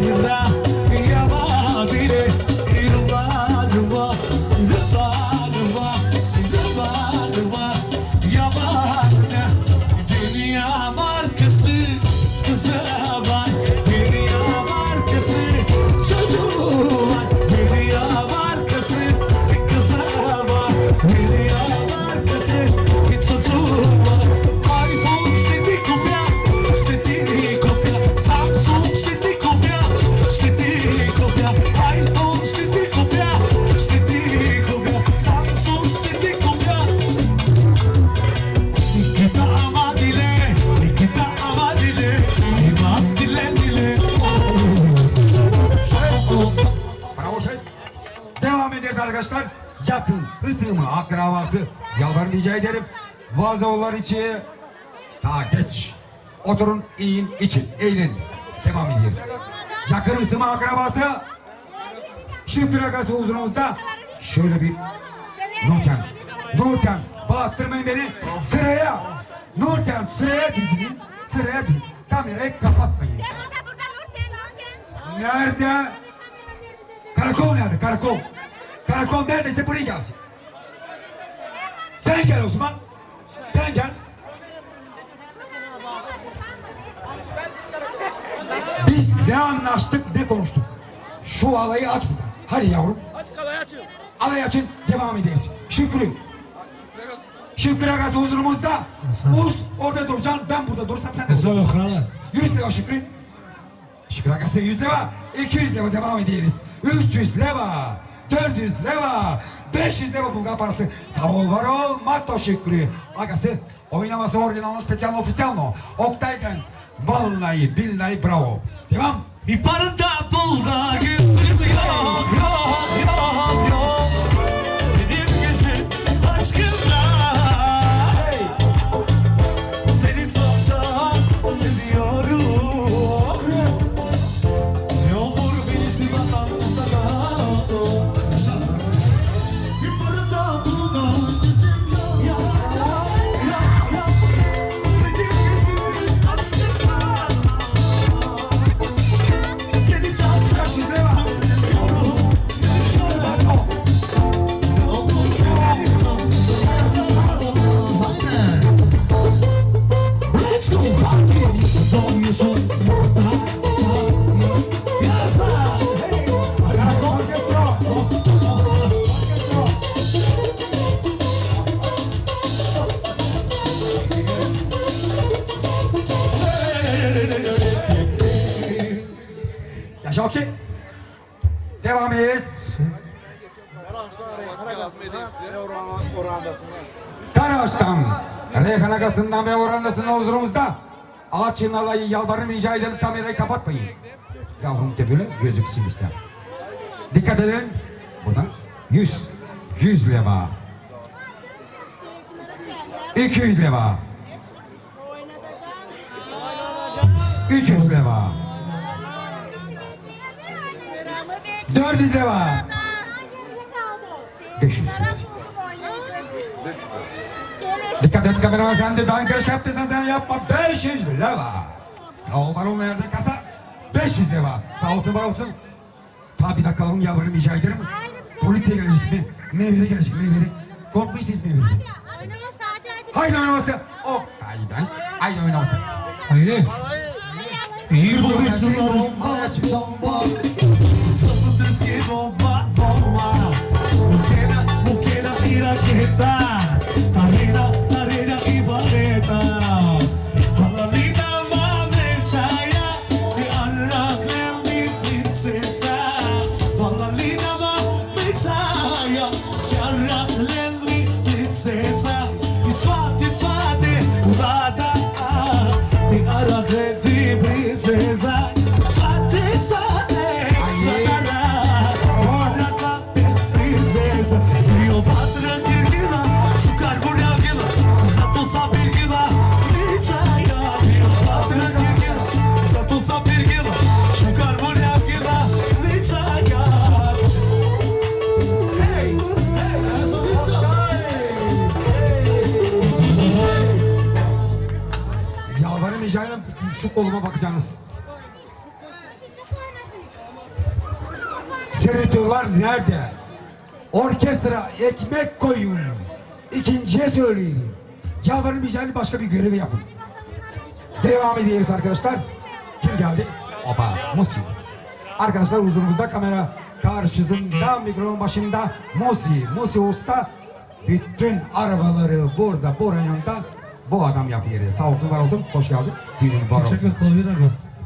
Arkadaşlar yakın ısımı akrabası yalvarın rica ederim vazolar içi daha geç oturun eğin için eğilin devam ediyoruz. Yakın ısımı akrabası Şükrü Agası huzurumuzda şöyle bir Nurten bağırttırmayın beni sıraya Nurten sıraya dizinin sıraya diz kamerayı kapatmayın. Nerede? Karakol nerede? Karakol. Karakol neredeyse buraya gelsin. Sen gel Osman. Sen gel. Biz ne anlaştık ne konuştuk. Şu alayı aç buradan. Hadi yavrum. Açık alayı açın. Alay açın devam ederiz. Şükrü Agası huzurumuzda. Uz orada duracaksın. Ben burada durursam sen de dur. 100 lira Şükrü. Şükrü Agası 100 lira. 200 lira devam ederiz. 300 lira. 400 leva, 500 leva Bulgar parası. Sağ ol, var ol, Matto Şükrü Agası oynaması orijinalno, specijalno, oficijalno. Oktay'dan vallahi billahi bravo. Devam. İparda bulda gözüm yok, yok, yok, yok. Dedim gözüm aşkınla. Hey. Seni çok çok seviyorum. Ne olur beni Sivas'tan sana. Yaşa okey. Devam ederiz. Karaağaç'tan, Reyhan Agası'ndan ve Orandası'nın huzurumuzda. Açın alayı yalvarırım rica ederim kamerayı kapatmayın. Yavrum tepeli gözüksün işte. Dikkat edin. Buradan 100 leva. 200 leva. 300 leva. 400 leva. 500 leva. Dikkat et kameraman efendi, daha karış yaptıysan sen yapma. 500 leva. Sağ ol var olmayan yerde kasa. 500 leva. Sağ olsun var olsun. Tabi de kalalım yalvarırım rica ederim. Polisiye gelecek mi? Meyveri gelecek meyveri. Korkmayısınız meyveri. Haydi oynaması. Oktay'dan. Haydi oynaması. Haydi. İyi bulursun o bomba. Sapıtız ki bomba bomba. Mukena iraketa. Tarina ibareta. Halalina mamelchaya. Arraklen mi prinsesa. Halalina mamelchaya. Arraklen mi prinsesa. Isfate, urata. Ti arraklen mi prinsesa. Yalvarırım rica ederim şu koluma bakacaksınız. Senatörler nerede? Orkestra ekmek koyun. İkinciye söyleyeyim. Yalvarmayacağını başka bir görevi yapın. Devam ediyoruz arkadaşlar. Kim geldi? Opa, Musi. Arkadaşlar huzurumuzda kamera karşısında, mikrofon başında Musi. Musi Usta bütün arabaları burada, bu rayonda bu adam yapıyor. Sağ olsun, var olsun. Hoş geldin. Düğün var olsun. Çekil klavye nerede?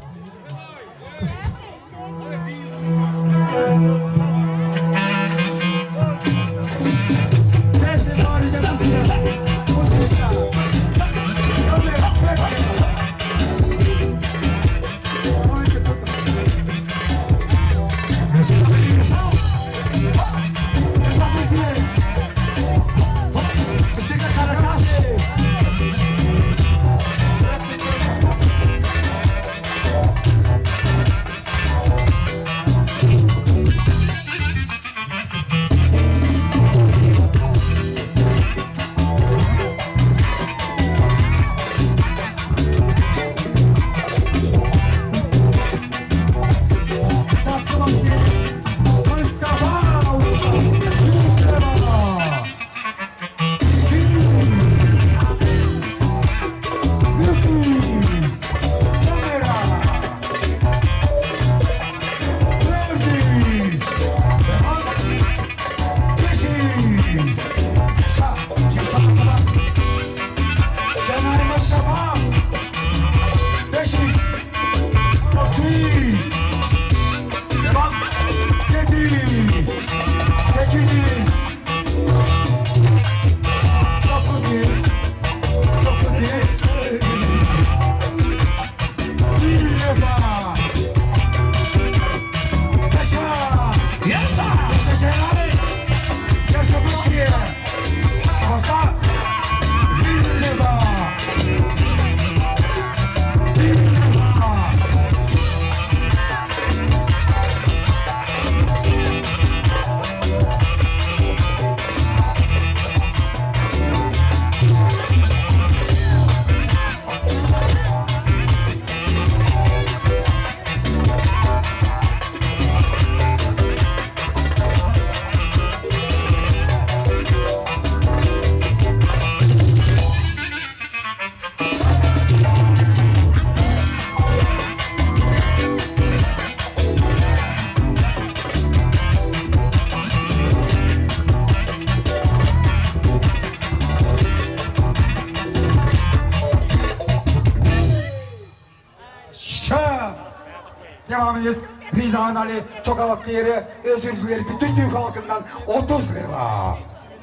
Devam edeceğiz. Rizan Ali çok haklı yere özür dilerim bütün Türk halkından 30 lira.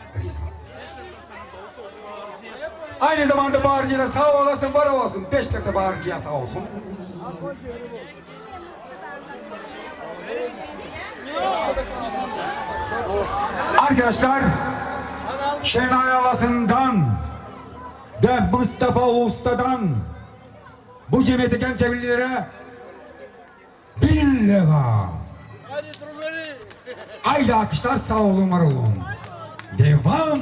Aynı zamanda bağırıcıya sağ olasın, var olasın. 5 lira bağırıcıya sağ olsun. Arkadaşlar, Şenay Alası'ndan ve Mustafa Usta'dan bu cemiyete genç evlilere 1000 lira. Haydi alkışlar, sağ olun, var olun. Devam.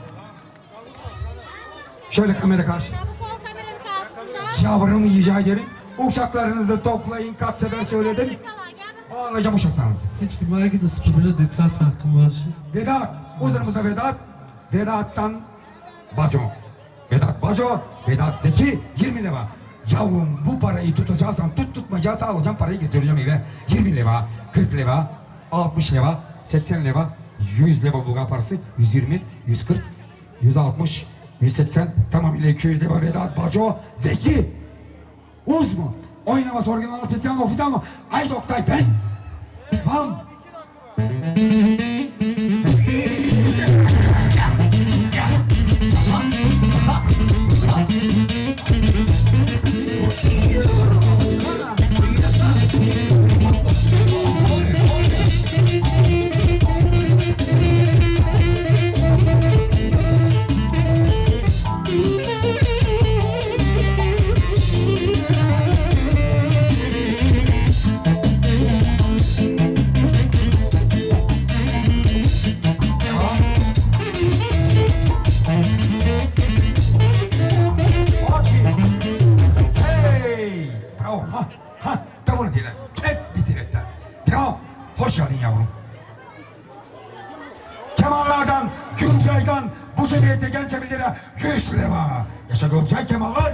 Şöyle kamera karşı. Yavrum rica ederim. Uşaklarınızı toplayın, kaç sefer söyledim. Bağlayacağım uşaklarınızı. Всички майки да споделят децата, ако може. Vedat, huzurumuzda Vedat. Vedat'tan Baco. Vedat Baco, Vedat Zeki 20 lira. Yavrum bu parayı tutacaksan tutmayacaksan alacağım parayı getireceğim eve. 20 lira, 40 lira, 60 lira, 80 lira, 100 lira Bulgar parası, 120, 140, 160, 180, tamamıyla 200 lira Vedat Baco, Zeki. Uz mu? Oynaması organı spesiyal mı, ofisal mı? Haydi Oktay ben. Devam. Hoş geldin yavrum. Bu cemiyette genç evlilere 100 leva. Yaşa Gökçay Kemallar.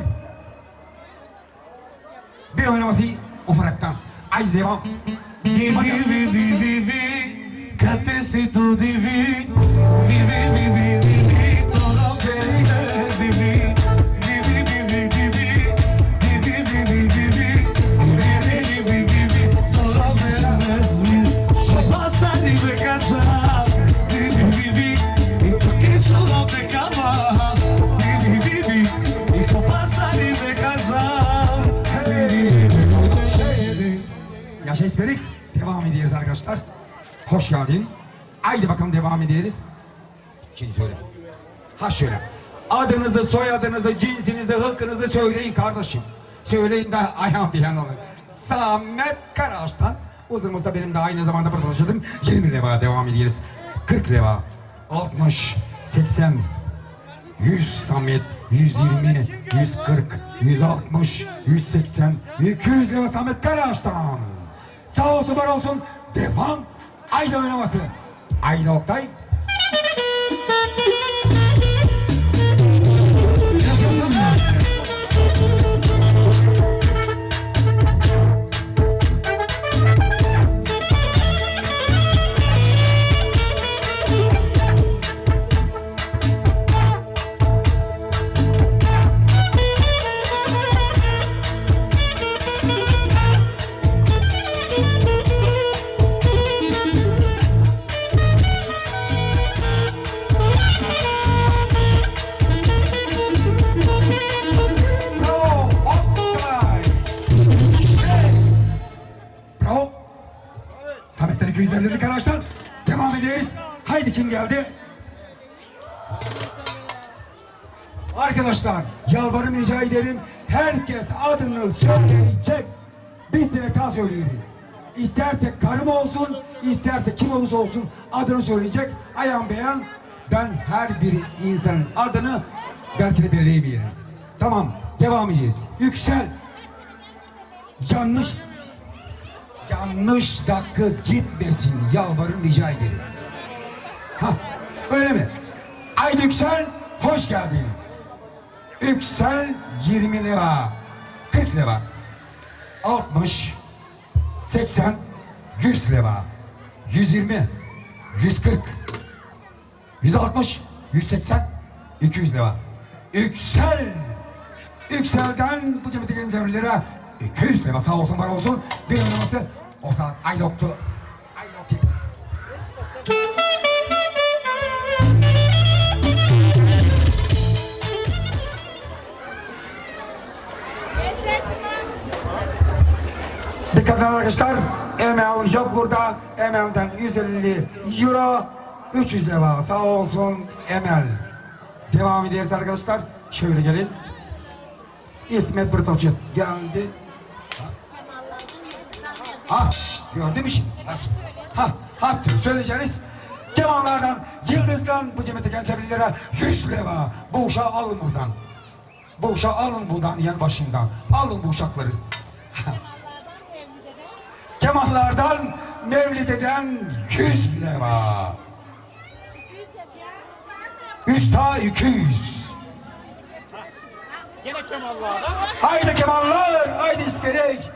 Bir oynaması ufaktan. Haydi devam. Vivi, vivi, vivi, catesi tu divi. Vivi, vivi, vivi, todo bene, vivi. Vivi, vivi, vivi, vivi, vivi, vivi. Vivi, vivi, vivi, todo bene, vivi. Se pasa di me casa. Vivi, vivi, y tu que solo me cama. Vivi, vivi, y tu pasa di me casa. Yaşa İsperik. Devam ediyoruz arkadaşlar. Hoş geldin. Haydi bakalım devam ediyoruz. Şimdi söyle. Ha şöyle. Adınızı, soyadınızı, cinsinizi, hılkınızı söyleyin kardeşim. Söyleyin de ayağım bir yan olun. Samet Karaağaç'tan. Uzunumuzda benim de aynı zamanda burada çalışıyordum. 20 leva devam ediyoruz. 40 leva. 60, 80, 100 Samet, 120, 140, 160, 180, 200 leva Samet Karaağaç'tan. Sağ olsun var olsun. Devam. Ayda oynaması. Ayda Oktay. Samet'ten 200 dedik arkadaşlar. Devam ederiz. Haydi kim geldi? Arkadaşlar yalvarırım rica ederim. Herkes adını söyleyecek. Bir sene söylüyorum. İsterse karım olsun, isterse kim olursa olsun adını söyleyecek. Ayan beyan. Ben her bir insanın adını belki de belirleyemiyorum. Tamam, devam ederiz. Yüksel. Yanlış dakika gitmesin. Yalvarırım rica ederim. Ha, öyle mi? Haydi Yüksel, hoş geldin. Yüksel 20 lira, 40 lira, 60, 80, 100 lira, 120, 140, 160, 180, 200 lira. Yüksel! Yüksel'den bu cemiyete gelince lira 200 lira sağ olsun var olsun. Bir oynaması o saat ay doktor. Ay doktor. Dikkat edin arkadaşlar. Emel yok burada. Emel'den 150 euro 300 lira sağ olsun Emel. Devam ediyoruz arkadaşlar. Şöyle gelin. İsmet Bırtavcı geldi. Ha, gördün mü şimdi? Ha, söyleyeceğiniz kemanlardan, yıldızdan bu cemiyete genç evlilere 100 lira. Bu uşağı alın buradan. Bu uşağı alın buradan yan başından. Alın bu uşakları. Kemanlardan, Mevlide'den 100 lira. 100 ta 200. Gene kemallar. Haydi kemallar, haydi İsperek.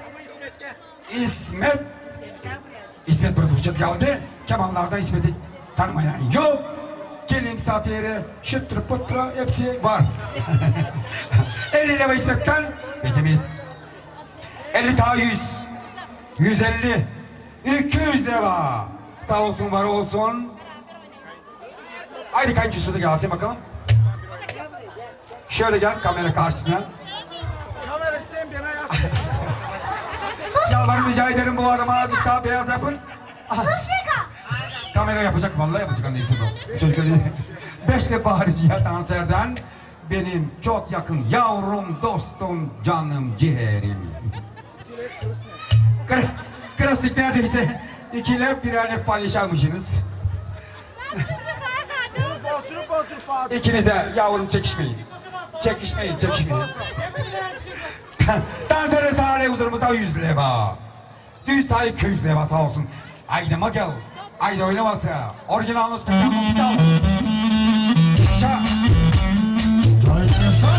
İsmet Bırtavcı geldi. Kemallardan İsmet'i tanımayan yok. Kelim satiri, şıttır pıttır hepsi var. 50 lira İsmet'ten Becemit. 50 ta 100. 150. 200 lira. Sağ olsun var olsun. Haydi kayınçosu da gelsin bakalım. Şöyle gel kamera karşısına. Kamera isteyen bir yana Yalvarırım rica ederim bu adama azıcık daha beyaz yapın. Kamera yapacak vallahi yapacak anlayayım şimdi. Çocuk öyle 5'le Bahriye Danser'den benim çok yakın yavrum, dostum, canım, ciğerim. Krastik neredeyse 2 ile 1 alef paylaşalmışsınız. İkinize yavrum çekişmeyin. Çekişmeyin. Danser Salih huzurumuzda 100 leva. 100 ta 200 leva sağ olsun. Haydi Magel. Haydi oynaması. Orijinal spesyal. Yaşa. Yaşa.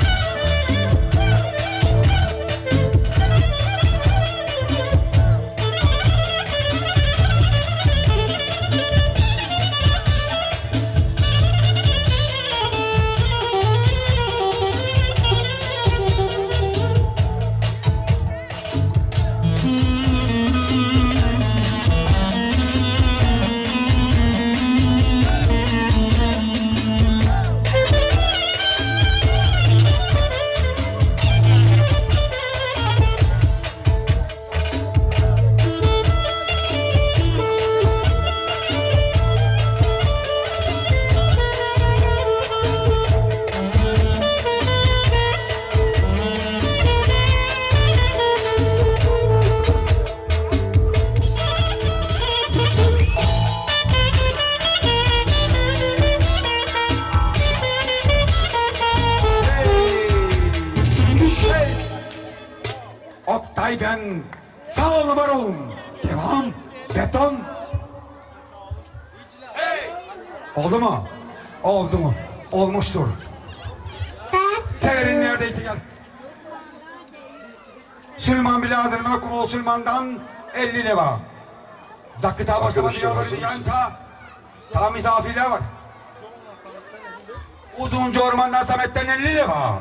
Oktay ben. Sağ ol var olun. Devam. Beton. Oldu mu? Oldu mu? Olmuştur. Severin neredeyse gel. Süleyman bile hazırına Kumol Süleyman'dan 50 leva. Dakika başlamadı yolları yanta. Ta misafirler var. Uzunca ormandan Samet'ten 50 leva.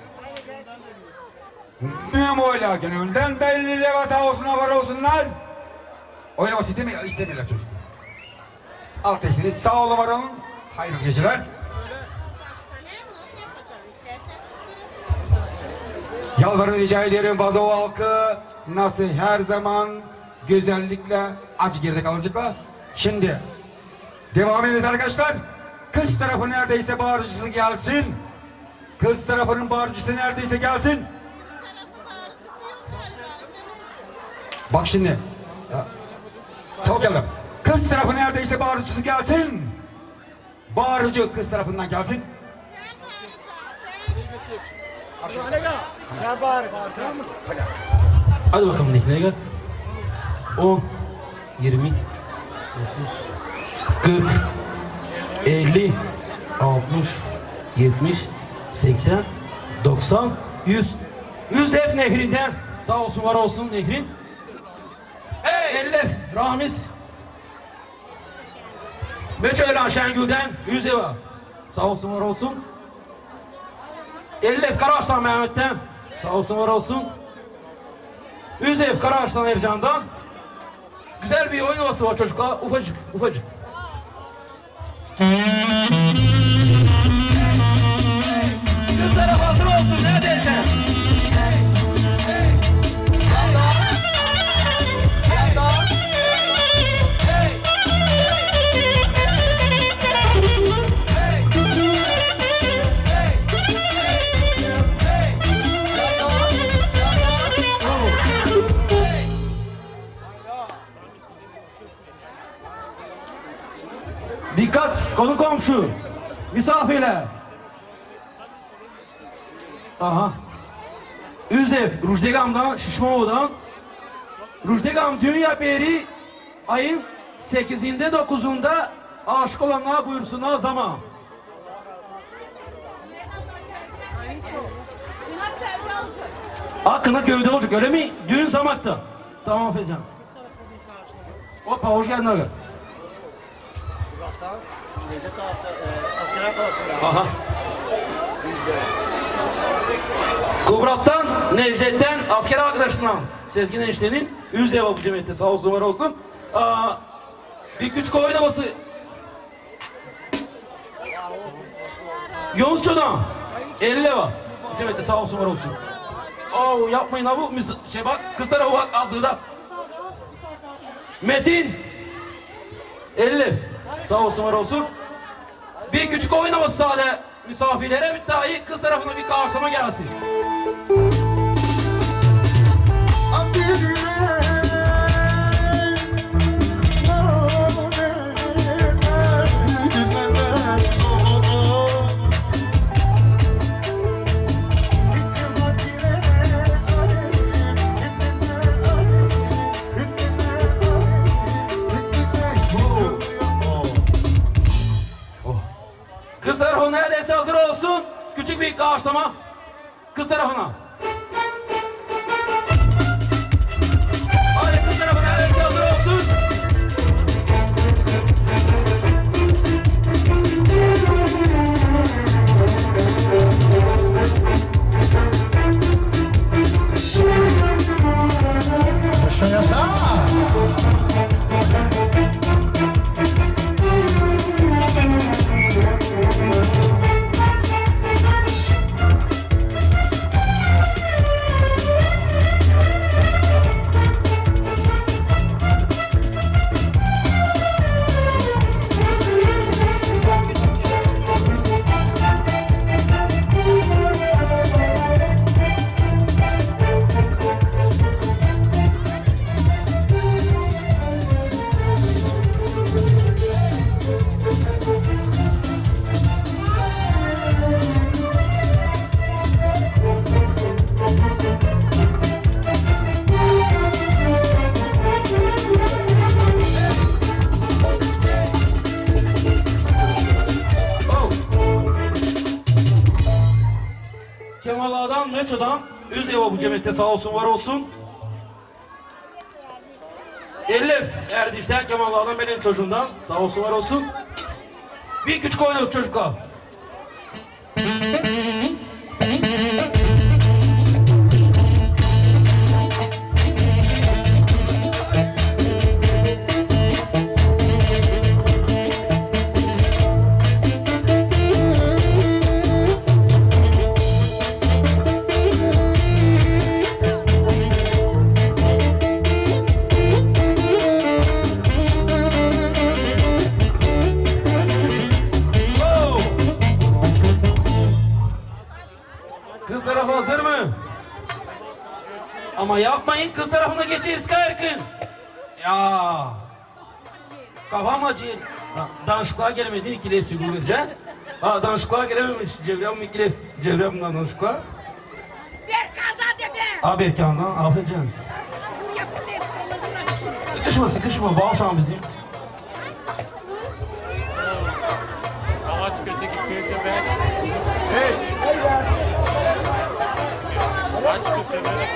Memo'yla gönülden de 50 leva sağ olsunlar var olsunlar. Oynaması istemiyorlar çocuk. Alt eşiniz sağ olun var olun. Hayırlı geceler. Yalvarın rica ederim Vazov halkı nasıl her zaman güzellikle acı geride kalacaklar. Şimdi devam edeceğiz arkadaşlar. Kız tarafı neredeyse bağırıcısı gelsin. Kız tarafının bağırıcısı neredeyse gelsin. Bak şimdi. Çok geldim. Kız tarafı neredeyse bağırıcısı gelsin. Bağırıcı kız tarafından gelsin. Hadi bakalım Nekine gel. 10, 20, 30, 40, 50, 60, 70, 80, 90, 100. 100 de hep Nehri'nden. Sağ olsun var olsun Nehrin. 50 Ramiz. Beçöğlen Şengül'den 100 de var. Sağ olsun var olsun. 50 Karaağaç'tan Mehmet'ten. Sağ olsun var olsun. 100 Karaağaç'tan Ercan'dan. Güzel bir oyun havası var çocuklar. Ufacık, ufacık. Kızlara hazır olsun neredeyse. Dikkat konu komşu, misafirler. Aha. Üzev, Rujdegam'dan, Şişmanov'dan. Rujdegam dünya beri ayın 8'inde 9'unda aşık olanlar buyursunlar zaman. Hakkında köyde olacak öyle mi? Düğün zamakta. Tamam Fecan. Hoppa hoş geldin abi. Aha. Kuvrat'tan, Necdet'ten, asker arkadaşından Sezgin eniştenin 100 leva bu cemiyette sağ olsun var olsun. Bir küçük oynaması. Yonusço'dan 50 leva bu cemiyette sağ olsun var olsun. Yapmayın ha bu şey bak kız tarafı bak azlığı Metin 50 sağ olsun var olsun. Bir küçük oynaması sade misafirlere bir dahi kız tarafına bir karşılama gelsin. Kız tarafı Küçük bir bağışlama kız tarafına. Hadi kız tarafına herkes hazır olsun. Yaşa yaşa. Kemal Ağa'dan, Meço'dan, Üzdeva bu cemiyette sağ olsun, var olsun. Elif Erdiş'ten, Kemal Ağa'dan, benim çocuğumdan sağ olsun, var olsun. Bir küçük oynuyoruz çocuklar. Kız tarafı hazır mı? Ama yapmayın, kız tarafına geçeriz Kayrkın. Ya. Kafam acıyor. Danışıklığa gelemedi, ikili hepsi gülünce. Danışıklığa gelememiş. Cevrem ikili. Cevrem'den danışıklığa. Berkan'dan de be. Berkan'dan, afiyet canınız. Sıkışma, sıkışma. Bağışan bizim. Ağaç köteki köyde be. Hey. Ağaç kötü be.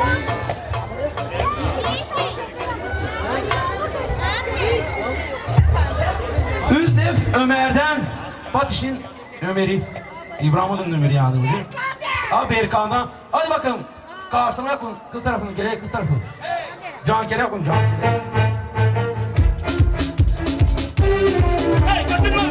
Üzdef Ömer'den, Patiş'in Ömer'i. İbrahim'in Ömer'i yani. Berkan'dan. Hadi bakalım. Karşılama yapın. Kız tarafını, geriye kız tarafı. Can kere yapın, can. Hey, kaçınma!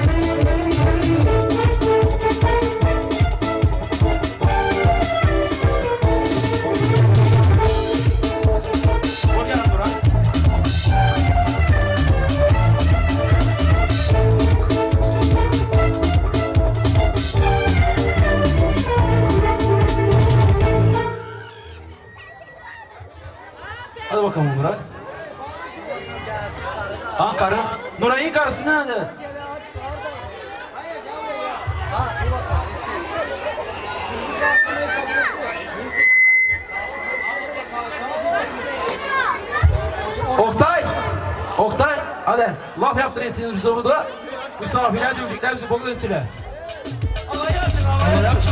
Hadi bakalım Nuray. Karı. Nuray'ın karısı nerede? Oktay. Oktay. Hadi. Laf yaptırıyorsunuz bize burada. Misafirler dövecekler bizi bokun içine. Allah gelsin. Allah gelsin.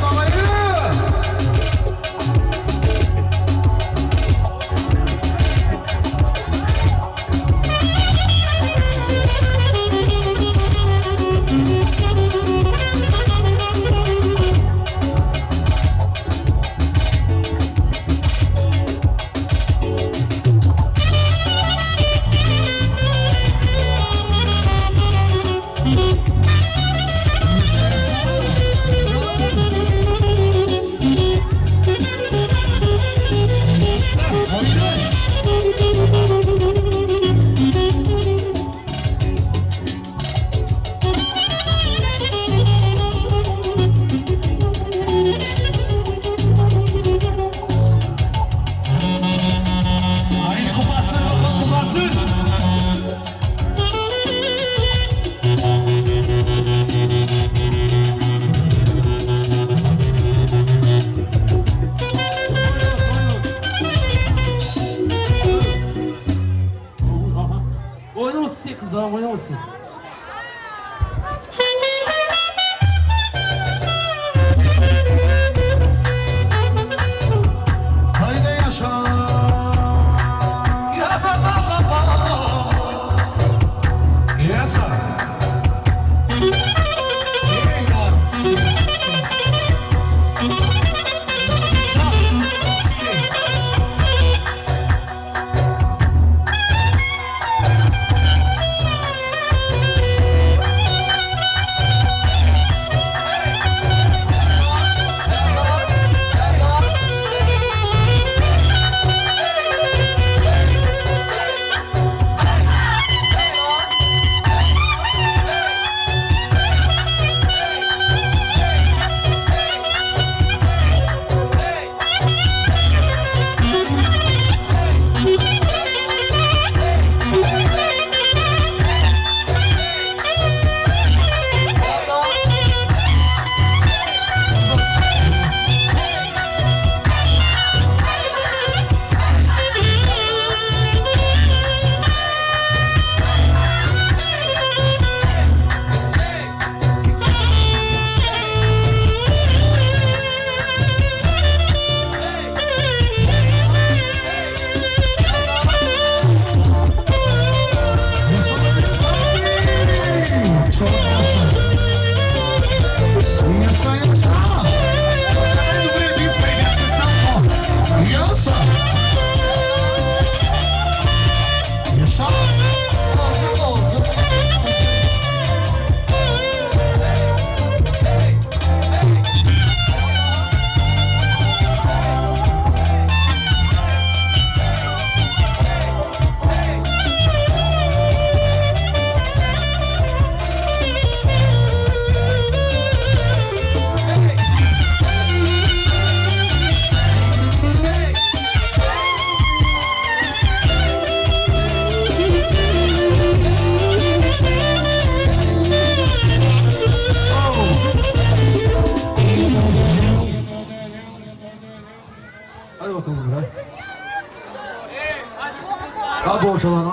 Oynamasın diye kızlar, oynamasın.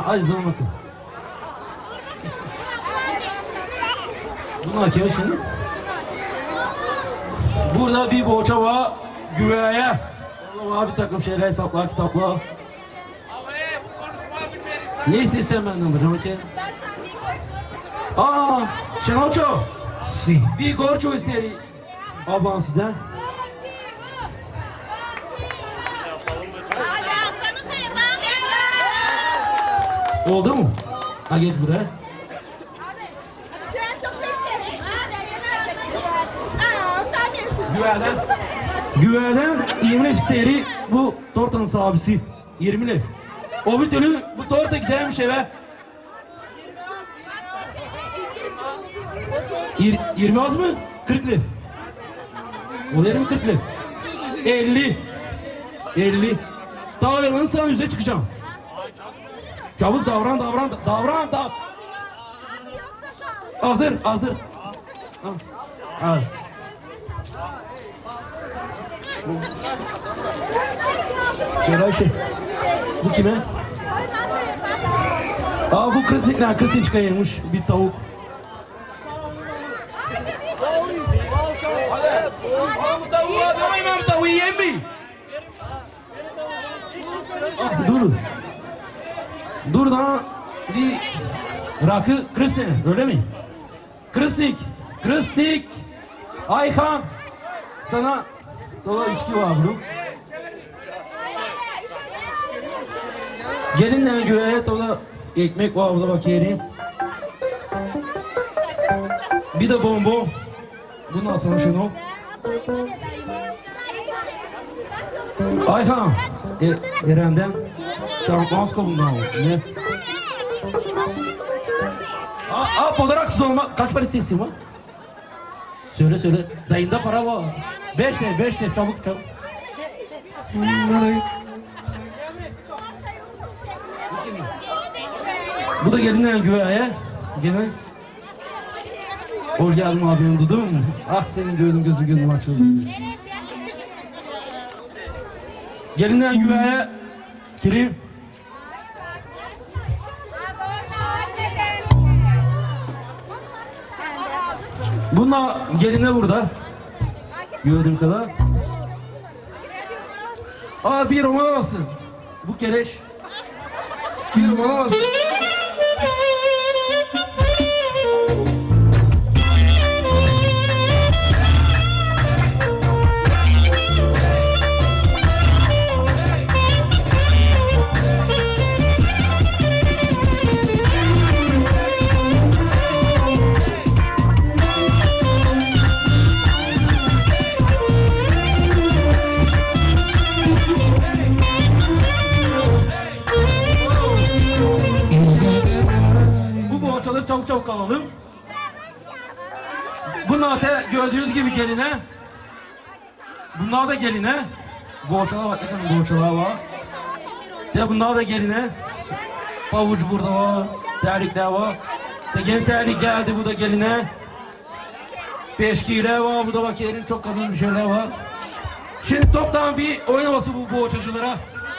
Aziz'e bakın. Bunlar kim şimdi? Burada bir boğaça var. Güveye. Vallahi bir takım şeyler, hesaplar, kitaplar. Ne istiyorsun benden hocam ki? Şenolço. Si. Bir gorço isteri. Ablan sizden. Oldu mu? Ha gel buraya. Güveden 20 lef isteri bu tortanın sahibisi. 20 lef. O bir türlü bu torta gideceğim eve. 20 az mı? 40 lef. O derim 40 lef. 50. 50. Davranın sana yüze çıkacağım. Çabuk davran. Hazır. Al. Şöyle Ayşe. Bu kime? Bu Kısınçka yemiş bir tavuk. Bu tavuğu yiyeyim mi? Dur daha bir rakı Krısne öyle mi? Krısnik Ayhan sana dolar içki var bunu. Gelinle göğe dolar ekmek var burada bak yerim. Bir de bonbon. Bunu asalım şunu. Ayhan Eren'den şampanska bundan ne? Podaraksız olmak kaç para istesin var? Söyle. Dayında para var. 5 TL çabuk. Bu da gelinden güveye. Gene. Hoş geldin abim dudum. Ah senin gözün açıldı. Gelinden güveye. Kirim. Bununla geline burada. Gördüğüm kadar. Bir roman havası. Bu keleş. Bir roman havası. Çabuk alalım. Bunlar da gördüğünüz gibi geline. Bunlar da geline. Boğaçalar bak bakın boğaçalar var. Bunlar da geline. Pavuç burada var. Terlikler var. Yeni terlik geldi bu da geline. Peşkiler var. Burada bak yerin çok kadın bir şeyler var. Şimdi toptan bir oynaması bu boğaçacılara.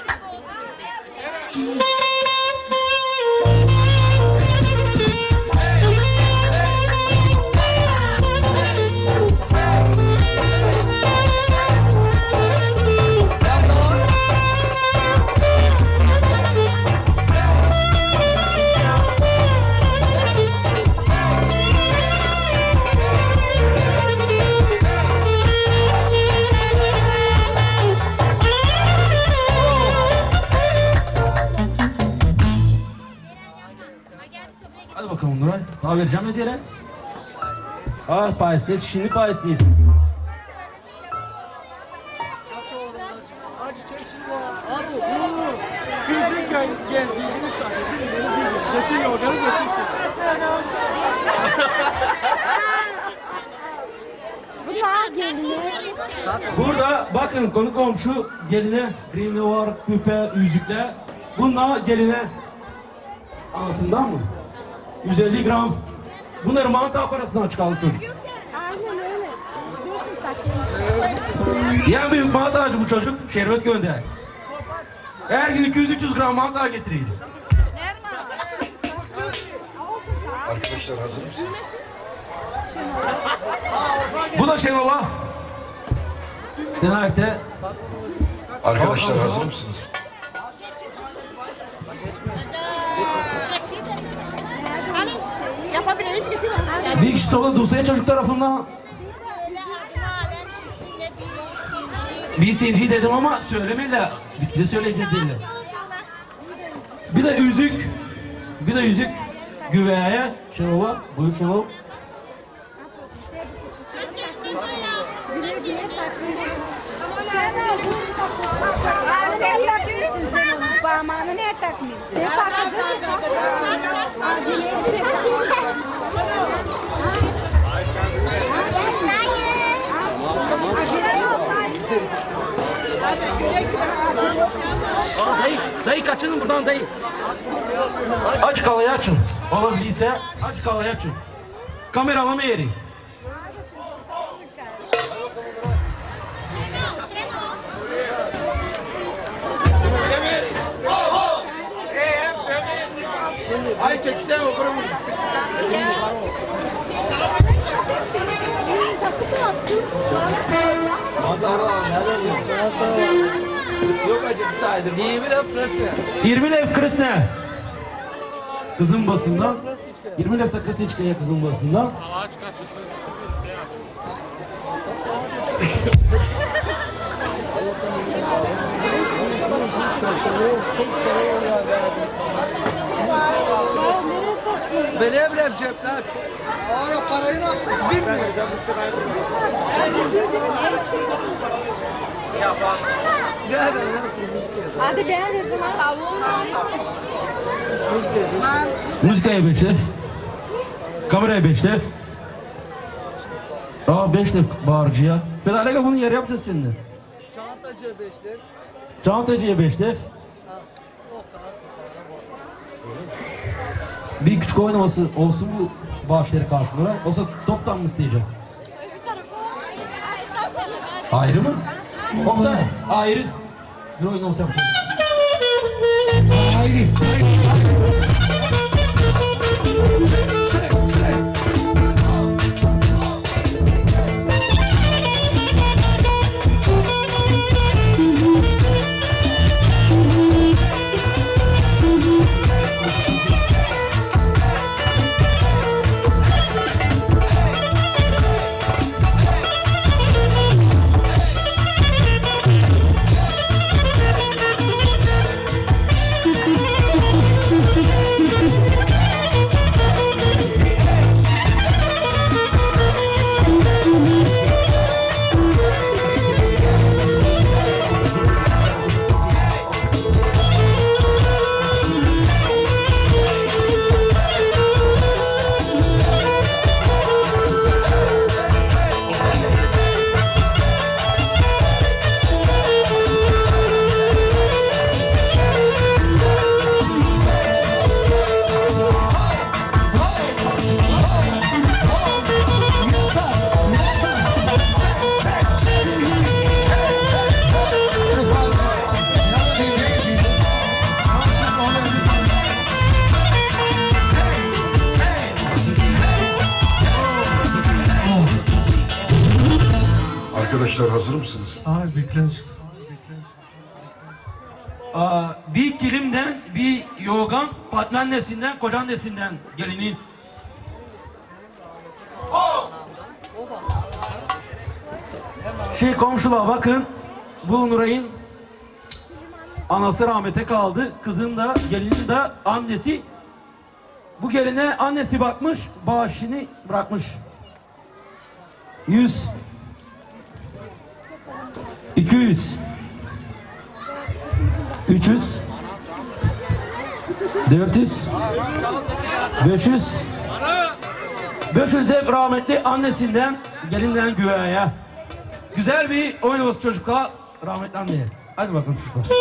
Hadi bakalım Nuray. Daha vereceğim ne diyene? Paris'teyiz. Şimdi Paris'teyiz. Sizin gezdiğiniz sadece yorganı Burada bakın konu komşu geline grimli var, küpe, yüzükler. Bunlar geline anasından mı? 150 gram. Bunları mantar parasından çıkardı çocuk. Aynen öyle. Diyorsun Yani büyük mantarcı bu çocuk. Şerbet gönder. Her gün 200-300 gram mantar getiriyor. Arkadaşlar hazır mısınız? Bu da Şenol'a. Denayette. Arkadaşlar hazır mısınız? Yapabilirim. Bir kişi topladı Dusya çocuk tarafından. Bir sinciyi dedim ama söylemeyle. Bitti söyleyeceğiz değil. Bir de yüzük. Bir de yüzük. Güveye. Şenol'a. Buyur Şenol. Parmağını ne takmışsın? Ne Dayı kaçının buradan dayı. Aç kalayı açın. Olabilirse aç kalayı açın. Kameralama yeri. Ay çeksen okurum. Yok acı saydım. 20 lev Krishna. Kızın basından. 20 lev de Krishna çıkıyor kızın basından. Beni evlen cepler. Ara parayı ne yaptın? Bilmiyorum. Hadi beğen dedim. Müzikaya 5 lev. Kameraya 5 lev. Aa 5 lev bağırıcıya. Fedalega bunu yer yapacağız seninle. Çantacıya 5 lira. Çantacıya 5 lev. Bir küçük oynaması olsun bu bağışları karşılığında. Olsa toptan mı isteyeceğim? Ayrı mı? Oktay ayrı. Bir oynaması yapacağız. Haydi, haydi, haydi. Arkadaşlar hazır mısınız? Ay bekles. Bir kilimden, bir yogan, Fatma annesinden, koca annesinden gelinin. Komşular bakın, bu Nuray'ın anası rahmete kaldı. Kızın da, gelinin de annesi. Bu geline annesi bakmış, bağışını bırakmış. 100 200 300 400 500 500 de rahmetli annesinden, gelinden güveye. Güzel bir oynaması çocuklar, rahmetli anneye. Hadi bakalım çocuklar.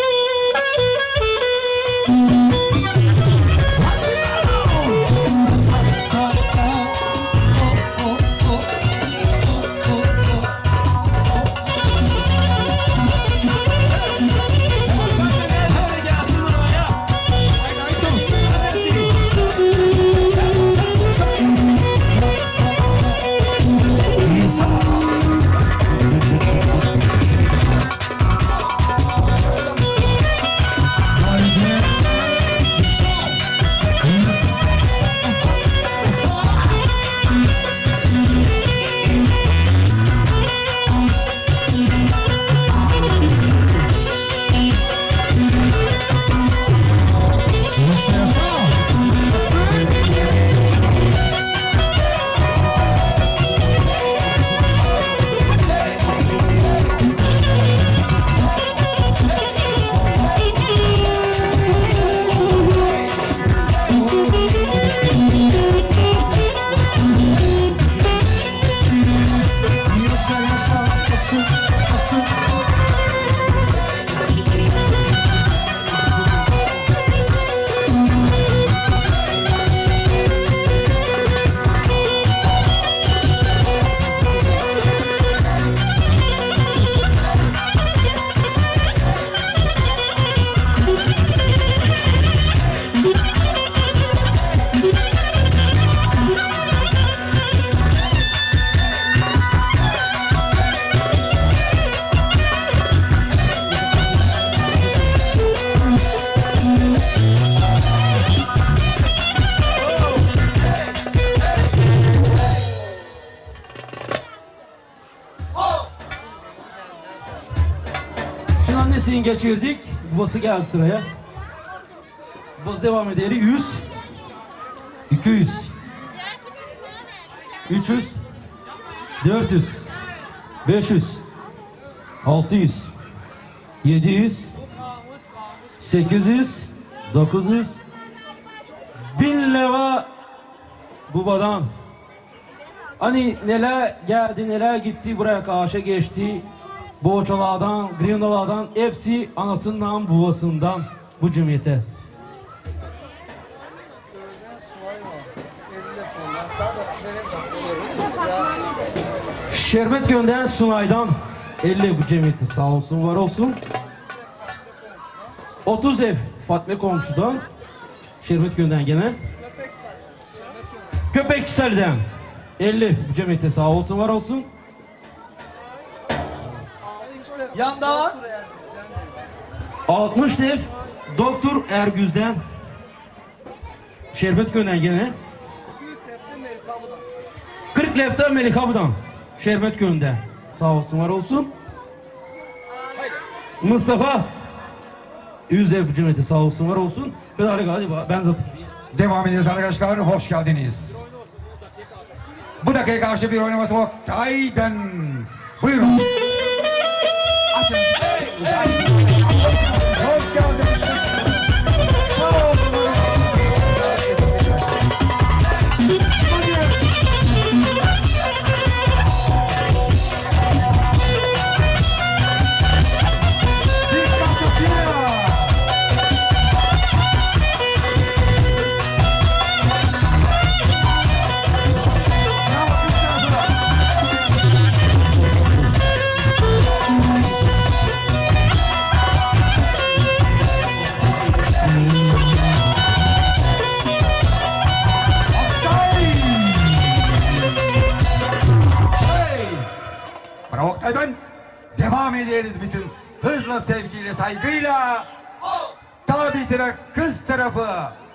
Babasını geçirdik. Babası geldi sıraya. Babası devam edelim. 100, 200, 300, 400, 500, 600, 700, 800, 900, 1000 leva babadan. Hani neler geldi, neler gitti, buraya karşı geçti. Boğaçalardan, grindalardan hepsi anasından, babasından bu cemiyete. Şerbet gönderen Sunay'dan 50 bu cemiyeti sağ olsun, var olsun. 30 ev Fatma komşudan şerbet gönderen gene. Köpekçisel'den 50 bu cemiyete sağ olsun, var olsun. Yandan 60 ev Doktor Ergüz'den şerbet gönderen gene. 40 lefter Melikabı'dan şerbet gönder. Sağ olsun, var olsun. Mustafa 100 ev bu cemiyete sağ olsun, var olsun. Hadi ben zaten. Devam ediyoruz arkadaşlar. Hoş geldiniz. Bu dakika karşı bir oynaması Oktay'dan. Buyurun. Açın. Hoş geldiniz. Sağ olun. Oktay'dan devam ederiz bütün hızla, sevgiyle, saygıyla. Tabisi ve kız tarafı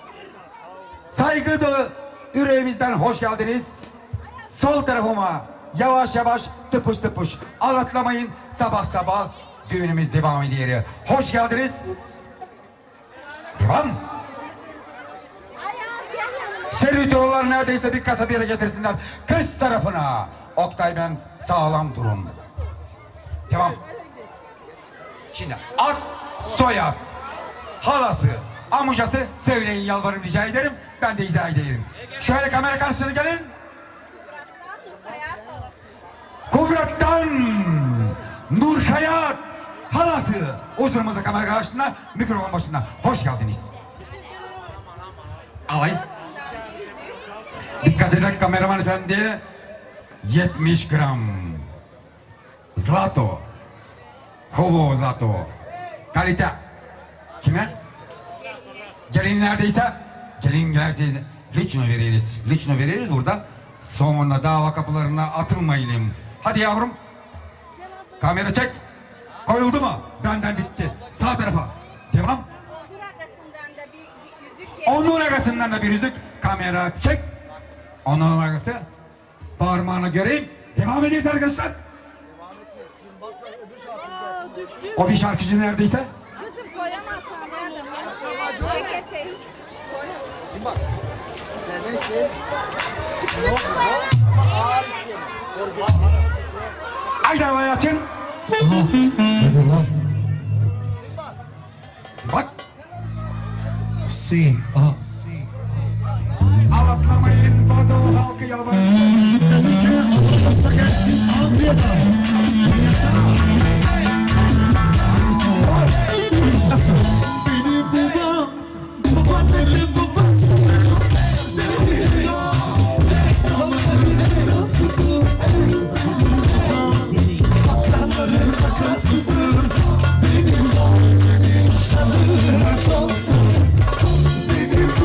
saygı dolu yüreğimizden hoş geldiniz. Sol tarafıma yavaş yavaş, tıpış tıpış, alatlamayın, sabah sabah düğünümüz devam ediyor. Hoş geldiniz. Devam. Servitörler neredeyse bir kasa bir yere getirsinler. Kız tarafına Oktay ben sağlam durun. Devam. Şimdi ad, soyad, halası, amcası söyleyin, yalvarırım, rica ederim. Ben de izah ederim. Şöyle kamera karşısına gelin. Kuvvet'ten Nurhayat halası huzurumuzda kamera karşısında, mikrofon başında. Hoş geldiniz. Alay. Dikkat edin kameraman efendi. 70 gram zlato, kovo zlato, kalite. Kime? Gelin neredeyse, liçno veririz burada. Sonra dava kapılarına atılmayalım. Hadi yavrum, kamera çek. Koyuldu mu? Benden bitti. Sağ tarafa. Devam. Onun arasından da bir yüzük. Kamera çek. Onun arası. Parmağını göreyim. Devam ediyoruz arkadaşlar. O bir şarkıcı neredeyse. Kızım koyamazsan nerede? Şimdi bak. Neredeyse. Haydi havayı açın. Bak. Sim. Alatlamayın, fazla o halkı yalvarın. Benim babam, babaannemin babası. Seni biliyor, dağların arasıdır. Atlarların takasıdır. Benim babamın şanı çok. Benim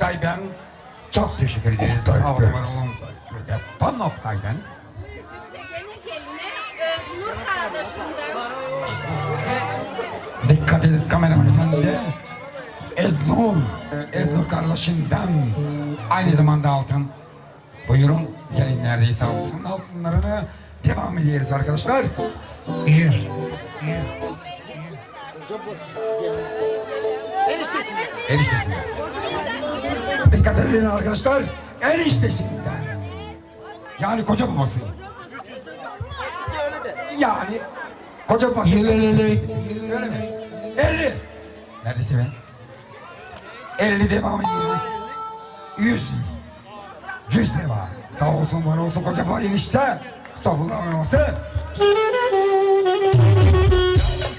Oktay ben çok teşekkür ederiz. Oktay Sağ olun, ben. var olun. Ton Oktay ben. Gene geline Öznur kardeşimden. Dikkat edin kameraman efendi. Eznur kardeşinden aynı zamanda altın. Buyurun senin neredeyse altın altınlarını devam ediyoruz arkadaşlar. Eniştesinden. Dikkat edin arkadaşlar. Eniştesinden. Yani koca babası. Yani koca babası. Öyle mi? 50. Neredeyse ben? 50 devam ediyoruz. 100 lira. Sağ olsun var olsun koca baba enişte. Estağfurullah oynaması.